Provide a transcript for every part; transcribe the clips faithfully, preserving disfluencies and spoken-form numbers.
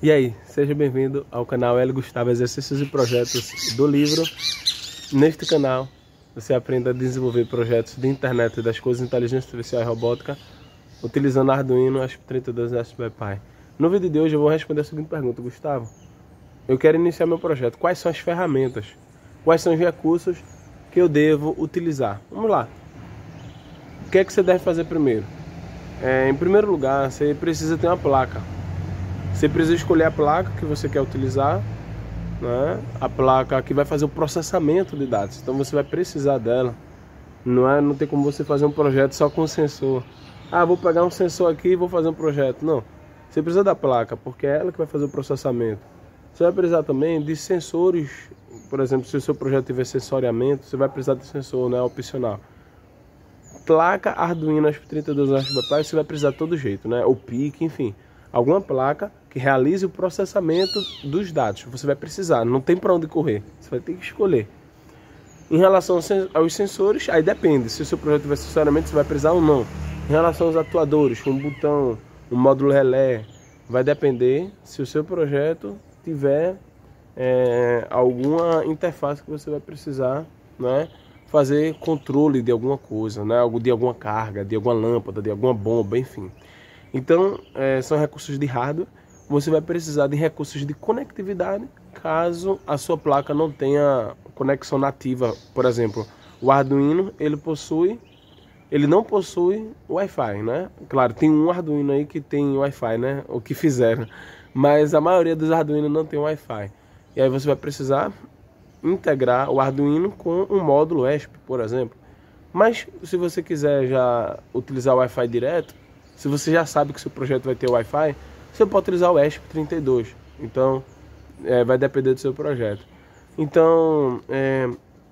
E aí, seja bem-vindo ao canal Hélio Gustavo Exercícios e Projetos do livro. Neste canal, você aprende a desenvolver projetos de internet das coisas, inteligência artificial e robótica, utilizando Arduino, A S P trinta e dois Raspberry Pi. No vídeo de hoje eu vou responder a seguinte pergunta: Gustavo, eu quero iniciar meu projeto. Quais são as ferramentas? Quais são os recursos que eu devo utilizar? Vamos lá. O que é que você deve fazer primeiro? É, em primeiro lugar, você precisa ter uma placa. Você precisa escolher a placa que você quer utilizar, né? A placa que vai fazer o processamento de dados. Então você vai precisar dela. Não é, não tem como você fazer um projeto só com sensor. Ah, vou pegar um sensor aqui e vou fazer um projeto. Não. Você precisa da placa, porque é ela que vai fazer o processamento. Você vai precisar também de sensores. Por exemplo, se o seu projeto tiver sensoriamento, você vai precisar de sensor, né? Opcional. Placa Arduino A S P trinta e dois Raspberry Pi, você vai precisar de todo jeito, né? O P I C, enfim. Alguma placa que realize o processamento dos dados. Você vai precisar, não tem para onde correr. Você vai ter que escolher. Em relação aos sensores, aí depende. Se o seu projeto tiver sensoriamento, você vai precisar ou não. Em relação aos atuadores, um botão, um módulo relé, vai depender se o seu projeto tiver é, alguma interface que você vai precisar, né, fazer controle de alguma coisa, né, de alguma carga, de alguma lâmpada, de alguma bomba, enfim. Então, é, são recursos de hardware. Você vai precisar de recursos de conectividade, caso a sua placa não tenha conexão nativa. Por exemplo, o Arduino, ele possui, ele não possui Wi-Fi, né? Claro, tem um Arduino aí que tem Wi-Fi, né? O que fizeram. Mas a maioria dos Arduino não tem Wi-Fi. E aí você vai precisar integrar o Arduino com um módulo E S P, por exemplo. Mas se você quiser já utilizar o Wi-Fi direto, se você já sabe que seu projeto vai ter Wi-Fi, você pode utilizar o A S P trinta e dois. Então, é, vai depender do seu projeto. Então, é,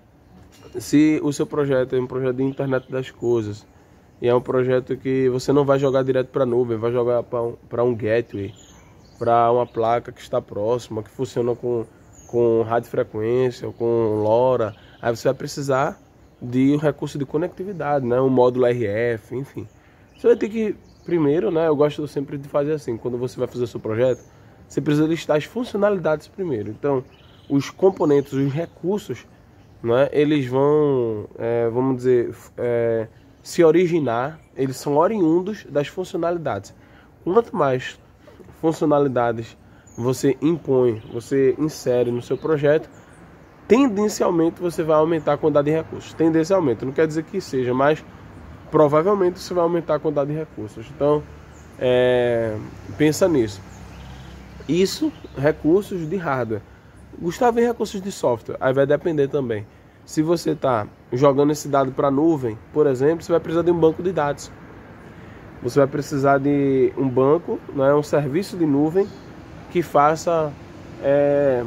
se o seu projeto é um projeto de internet das coisas, e é um projeto que você não vai jogar direto para a nuvem, vai jogar para um, para um gateway, para uma placa que está próxima, que funciona com, com radiofrequência, ou com LoRa, aí você vai precisar de um recurso de conectividade, né? Um módulo R F, enfim. Você vai ter que, primeiro, né, eu gosto sempre de fazer assim, quando você vai fazer o seu projeto, você precisa listar as funcionalidades primeiro. Então, os componentes, os recursos, né, eles vão, é, vamos dizer, é, se originar, eles são oriundos das funcionalidades. Quanto mais funcionalidades você impõe, você insere no seu projeto, tendencialmente você vai aumentar a quantidade de recursos. Tendencialmente, não quer dizer que seja, mas provavelmente você vai aumentar a quantidade de recursos. Então, é, pensa nisso. Isso, recursos de hardware. Gustavo, e recursos de software? Aí vai depender também. Se você está jogando esse dado para a nuvem, por exemplo, você vai precisar de um banco de dados. Você vai precisar de um banco, né, um serviço de nuvem que faça, é,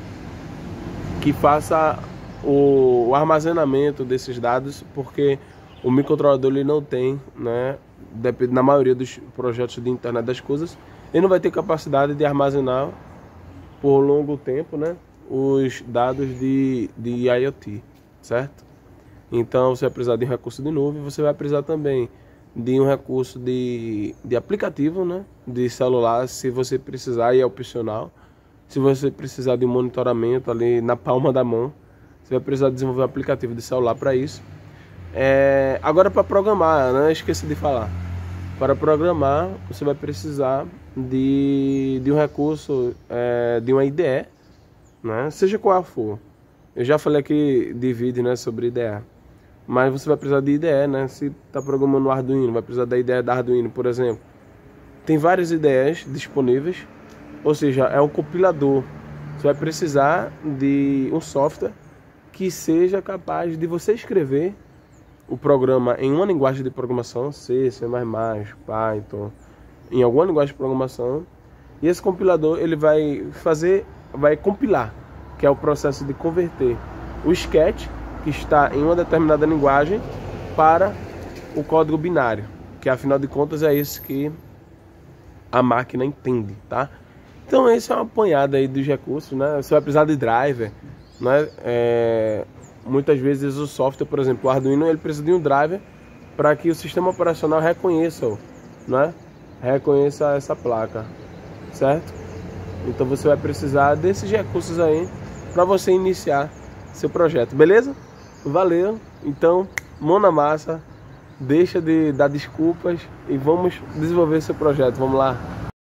que faça o, o armazenamento desses dados, porque o microcontrolador ele não tem, né, na maioria dos projetos de internet das coisas, ele não vai ter capacidade de armazenar por longo tempo, né, os dados de, de IoT, certo? Então você vai precisar de um recurso de nuvem, você vai precisar também de um recurso de, de aplicativo, né, de celular, se você precisar, e é opcional. Se você precisar de um monitoramento ali na palma da mão, você vai precisar desenvolver um aplicativo de celular para isso. É, agora, para programar, né, esqueci de falar. Para programar, você vai precisar de, de um recurso, é, de uma I D E, né, seja qual for. Eu já falei aqui de vídeo, né, sobre I D E, mas você vai precisar de I D E, né? Se está programando no Arduino, vai precisar da I D E da Arduino, por exemplo. Tem várias I D Es disponíveis, ou seja, é um compilador. Você vai precisar de um software que seja capaz de você escrever o programa em uma linguagem de programação, C, C mais mais, Python, em alguma linguagem de programação, e esse compilador ele vai fazer, vai compilar, que é o processo de converter o sketch que está em uma determinada linguagem para o código binário, que afinal de contas é isso que a máquina entende, tá? Então esse é uma apanhada aí dos recursos, né? Você vai precisar de driver, né? É... Muitas vezes o software, por exemplo, o Arduino, ele precisa de um driver para que o sistema operacional reconheça, né? Reconheça essa placa, certo? Então você vai precisar desses recursos aí para você iniciar seu projeto, beleza? Valeu, então mão na massa, deixa de dar desculpas e vamos desenvolver seu projeto, vamos lá.